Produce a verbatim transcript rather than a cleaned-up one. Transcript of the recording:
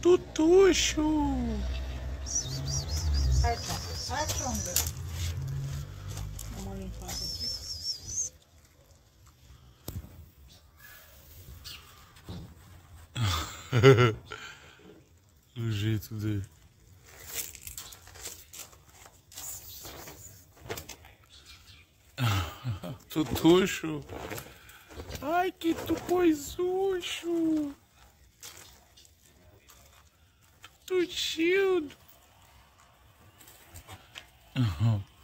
Tutuxo. Ai, tá. Ai, chonga. Dá uma limpada aqui. O jeito dele. Tutuxo. Ai, que tupoisuxo. Tutuxildo. Uhum.